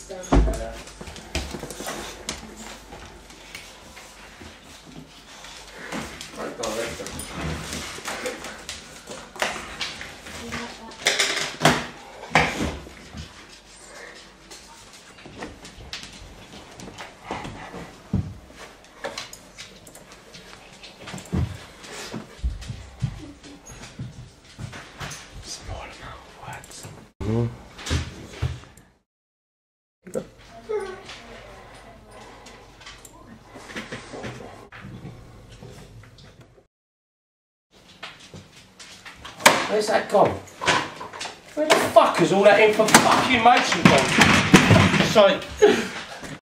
Where's that gone? Where the fuck is all that info fucking motion gone? Sorry.